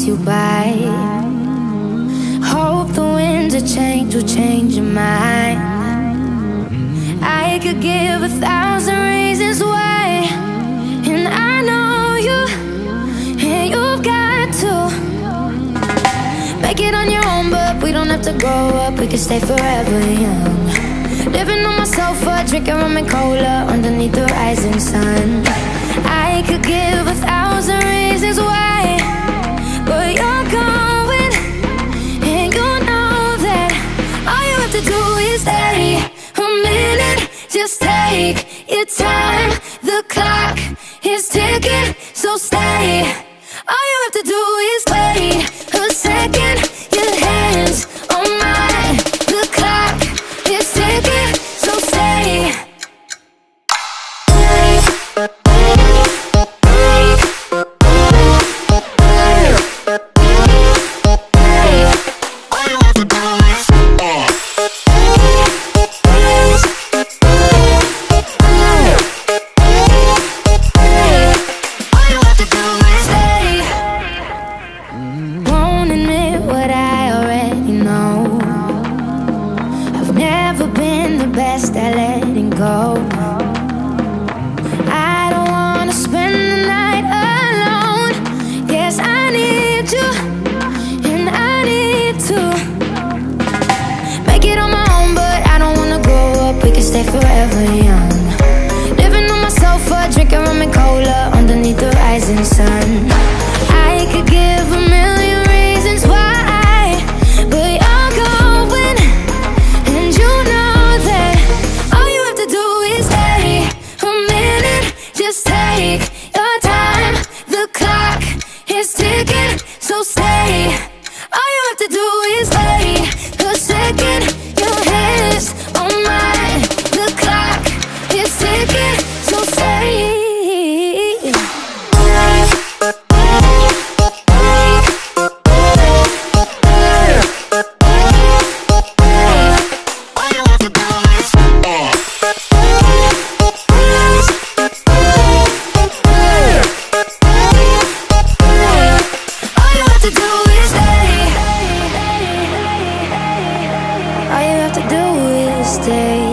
pass you by. Hope the winds of change will change your mind. I could give 1,000 reasons why, and I know you, and you've got to make it on your own, but we don't have to grow up, we can stay forever young. Living on my sofa, drinking rum and cola underneath the rising sun. I could give 1,000 reasons why, but you're going, and you know that all you have to do is stay a minute. Just take your time, the clock is ticking, so stay. All you have to do is wait a second. Your hands on mine, the clock is ticking, so stay. Best at letting go. I don't wanna spend the night alone. Yes, I need you, and I need to make it on my own, but I don't wanna grow up, we can stay forever young. Living on my sofa, drinking rum and cola underneath the rising sun. I could give 1,000,000 reasons why, but you're going, and you know that all you have to do is stay a minute. Just take your time, the clock is ticking, so stay. All you have to do is wait a second. Your hands on mine, the clock is ticking, so stay. All you have to do is stay.